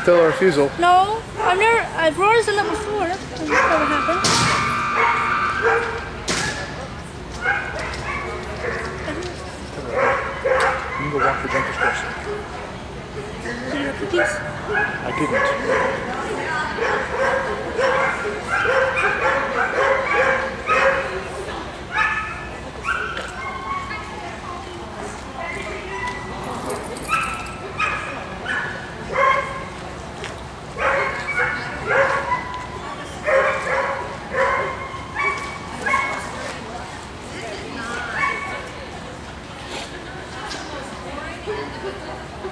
still a refusal. No, I've already done that before. It's never happened. You can go walk your dentist dressing. Did you have cookies? I didn't.